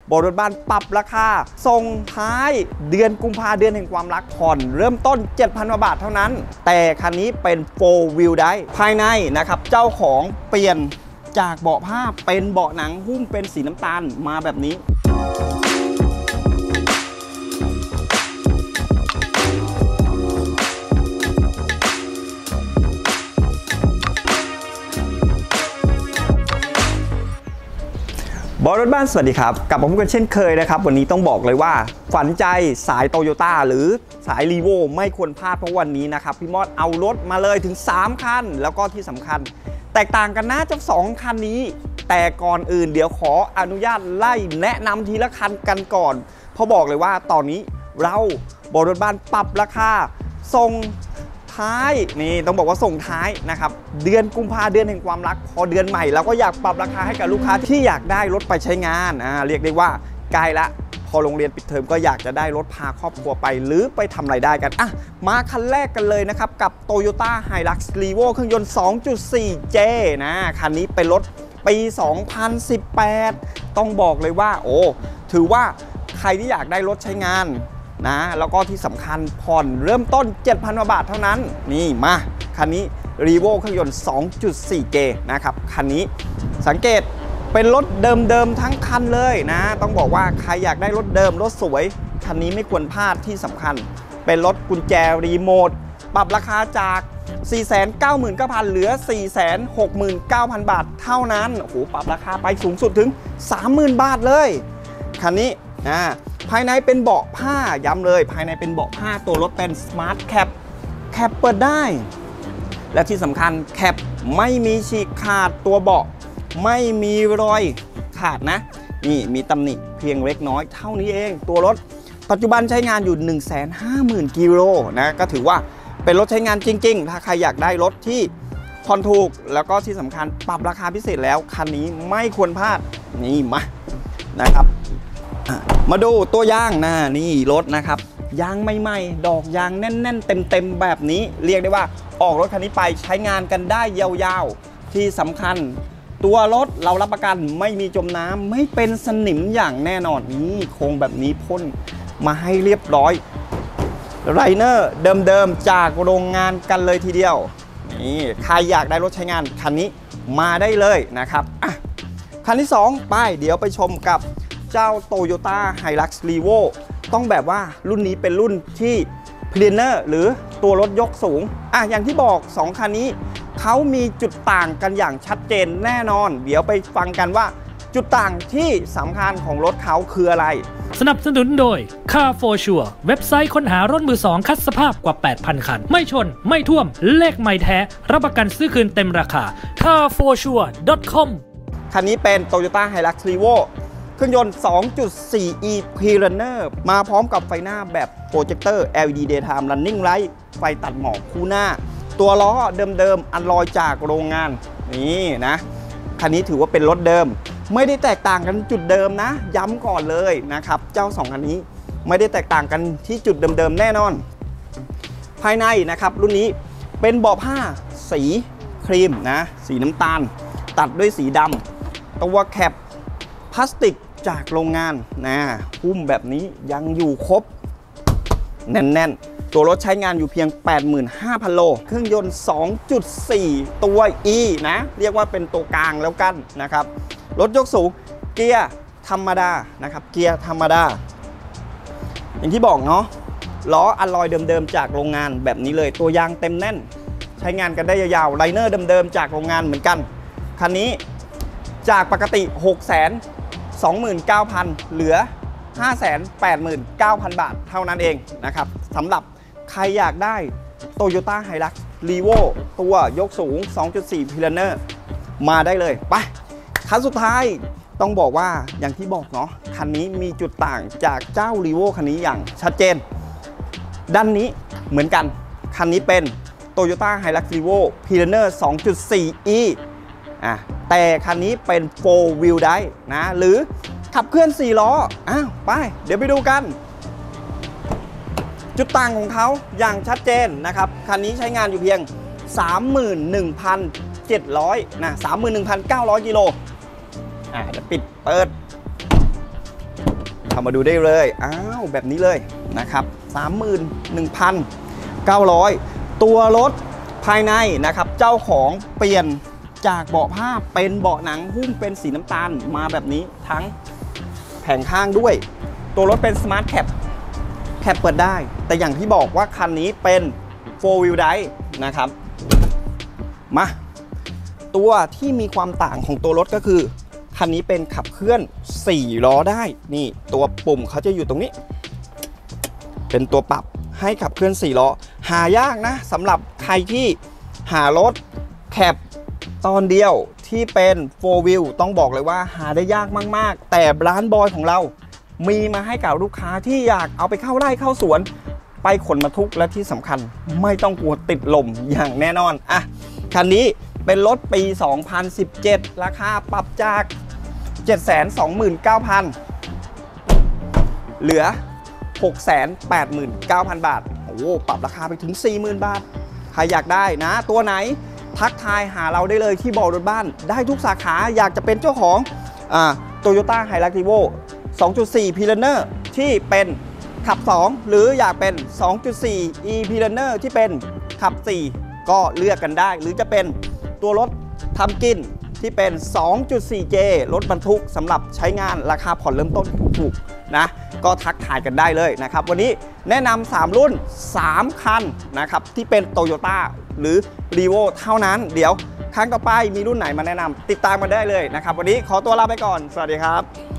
บรถบ้านปรับราคาส่งท้ายเดือนกุมภาเดือนแห่งความรักผ่อนเริ่มต้น 7,000 บาทเท่านั้นแต่คันนี้เป็น 4 wheel drive ภายในนะครับเจ้าของเปลี่ยนจากเบาะผ้าเป็นเบาะหนังหุ้มเป็นสีน้ำตาลมาแบบนี้บอรถบ้านสวัสดีครับกลับมาพบกันเช่นเคยนะครับวันนี้ต้องบอกเลยว่าฝันใจสายโตโยต้าหรือสายรีโวไม่ควรพลาดเพราะวันนี้นะครับพี่มอดเอารถมาเลยถึง3คันแล้วก็ที่สำคัญแตกต่างกันนะจาก2คันนี้แต่ก่อนอื่นเดี๋ยวขออนุญาตไล่แนะนำทีละคันกันก่อนเพราะบอกเลยว่าตอนนี้เราบอรถบ้านปรับราคาส่งท้ายนี่ต้องบอกว่าส่งท้ายนะครับเดือนกุมภาเดือนแห่งความรักพอเดือนใหม่เราก็อยากปรับราคาให้กับลูกค้าที่อยากได้รถไปใช้งานเรียกได้ว่าใกล้ละพอโรงเรียนปิดเทอมก็อยากจะได้รถพาครอบครัวไปหรือไปทำอะไรได้กันมาคันแรกกันเลยนะครับกับ Toyota Hilux Revo เครื่องยนต์ 2.4J นะคันนี้เป็นรถปี 2018 ต้องบอกเลยว่าถือว่าใครที่อยากได้รถใช้งานนะแล้วก็ที่สำคัญผ่อนเริ่มต้น 7,000 บาทเท่านั้นนี่มาคันนี้ Revo เครื่องยนต์ 2.4J นะครับคันนี้สังเกตเป็นรถเดิมๆทั้งคันเลยนะต้องบอกว่าใครอยากได้รถเดิมรถสวยคันนี้ไม่ควรพลาดที่สำคัญเป็นรถกุญแจรีโมทปรับราคาจาก 499,000 เหลือ 469,000 บาทเท่านั้นโอ้โหปรับราคาไปสูงสุดถึง 30,000 บาทเลยคันนี้ภายในเป็นเบาะผ้าย้ำเลยภายในเป็นเบาะผ้าตัวรถเป็น Smart Cap แคปเปิดได้และที่สำคัญแคปไม่มีฉีกขาดตัวเบาะไม่มีรอยขาดนะนี่มีตำหนิเพียงเล็กน้อยเท่านี้เองตัวรถปัจจุบันใช้งานอยู่ 150,000 กิโลนะก็ถือว่าเป็นรถใช้งานจริงๆถ้าใครอยากได้รถที่ผ่อนถูกแล้วก็ที่สำคัญปรับราคาพิเศษแล้วคันนี้ไม่ควรพลาดนี่มานะครับมาดูตัวยางนี่รถนะครับยางใหม่ๆดอกยางแน่นๆเต็มๆแบบนี้เรียกได้ว่าออกรถคันนี้ไปใช้งานกันได้ยาวๆที่สำคัญตัวรถเรารับประกันไม่มีจมน้ำไม่เป็นสนิมอย่างแน่นอนนี่โครงแบบนี้พ่นมาให้เรียบร้อยไรเนอร์เดิมๆจากโรงงานกันเลยทีเดียวนี่ใครอยากได้รถใช้งานคันนี้มาได้เลยนะครับคันที่2ไปเดี๋ยวไปชมกับเจ้า Toyota Hilux Revo ต้องแบบว่ารุ่นนี้เป็นรุ่นที่ Pioneer หรือตัวรถยกสูงอย่างที่บอก2คันนี้เขามีจุดต่างกันอย่างชัดเจนแน่นอนเดี๋ยวไปฟังกันว่าจุดต่างที่สำคัญของรถเขาคืออะไรสนับสนุนโดย Car for Sure เว็บไซต์ค้นหารถมือ2คัดสภาพกว่า 8,000 คันไม่ชนไม่ท่วมเลขไม่แท้รับประกันซื้อคืนเต็มราคา carforsure.com คันนี้เป็น Toyota Hilux Revoเครื่องยนต์ 2.4e Pioneer มาพร้อมกับไฟหน้าแบบโปรเจคเตอร์ LED Daytime Running Light ไฟตัดหมอกคู่หน้าตัวล้อเดิมๆอันลอยจากโรงงานนี่นะคันนี้ถือว่าเป็นรถเดิมไม่ได้แตกต่างกันจุดเดิมนะย้ำก่อนเลยนะครับเจ้า2คันนี้ไม่ได้แตกต่างกันที่จุดเดิมๆแน่นอนภายในนะครับรุ่นนี้เป็นเบาะผ้าสีครีมนะสีน้ำตาลตัดด้วยสีดำตัวแคปพลาสติกจากโรงงานหุ้มแบบนี้ยังอยู่ครบแน่นๆตัวรถใช้งานอยู่เพียง 85,000 โลเครื่องยนต์ 2.4 ตัว E นะเรียกว่าเป็นตัวกลางแล้วกันนะครับรถยกสูงเกียร์ธรรมดานะครับเกียร์ธรรมดาอย่างที่บอกเนาะล้ออลลอยเดิมๆจากโรงงานแบบนี้เลยตัวยางเต็มแน่นใช้งานกันได้ยาวๆไลเนอร์เดิมๆจากโรงงานเหมือนกันคันนี้จากปกติ 629,000 เหลือ 589,000 บาทเท่านั้นเองนะครับสำหรับใครอยากได้ Toyota Hilux Revo ตัวยกสูง 2.4 Pioneer มาได้เลยไปคันสุดท้ายต้องบอกว่าอย่างที่บอกเนาะคันนี้มีจุดต่างจากเจ้า Revo คันนี้อย่างชัดเจนด้านนี้เหมือนกันคันนี้เป็น Toyota Hilux Revo Pioneer 2.4e แต่คันนี้เป็น 4 wheel drive นะหรือขับเคลื่อน4ล้อไปเดี๋ยวไปดูกันจุดต่างของเขาอย่างชัดเจนนะครับคันนี้ใช้งานอยู่เพียง 31,700 นะ 31,900 กิโลจะปิดเปิดเข้ามาดูได้เลยอ้าวแบบนี้เลยนะครับ 31,900 ตัวรถภายในนะครับเจ้าของเปลี่ยนจากเบาะผ้าเป็นเบาะหนังหุ้มเป็นสีน้ำตาลมาแบบนี้ทั้งแผงข้างด้วยตัวรถเป็น Smart Cap แคปเปิดได้แต่อย่างที่บอกว่าคันนี้เป็น 4 Wheel Drive นะครับมาตัวที่มีความต่างของตัวรถก็คือคันนี้เป็นขับเคลื่อน4ล้อได้นี่ตัวปุ่มเขาจะอยู่ตรงนี้เป็นตัวปรับให้ขับเคลื่อน4ล้อหายากนะสำหรับใครที่หารถแคปตอนเดียวที่เป็น 4 Wheel ต้องบอกเลยว่าหาได้ยากมากๆแต่ร้านบอยของเรามีมาให้กับลูกค้าที่อยากเอาไปเข้าไร่เข้าสวนไปขนบรรทุกและที่สำคัญไม่ต้องกลัวติดลมอย่างแน่นอนอ่ะคันนี้เป็นรถปี 2017 ราคาปรับจาก 729,000 เหลือ 689,000 บาทโอ้โหปรับราคาไปถึง 40,000 บาทใครอยากได้นะตัวไหนทักทายหาเราได้เลยที่บอกรถบ้านได้ทุกสาขาอยากจะเป็นเจ้าของToyota Hilux Revo 2.4 P-Runner ที่เป็นขับ 2 หรืออยากเป็น 2.4 E P-Runner ที่เป็นขับ 4 ก็เลือกกันได้หรือจะเป็นตัวรถทำกินที่เป็น 2.4J รถบรรทุกสำหรับใช้งานราคาผ่อนเริ่มต้นถูกๆนะก็ทักทายกันได้เลยนะครับวันนี้แนะนำ3รุ่น3คันนะครับที่เป็น Toyota หรือ Revo เท่านั้นเดี๋ยวครั้งต่อไปมีรุ่นไหนมาแนะนำติดตามมาได้เลยนะครับวันนี้ขอตัวลาไปก่อนสวัสดีครับ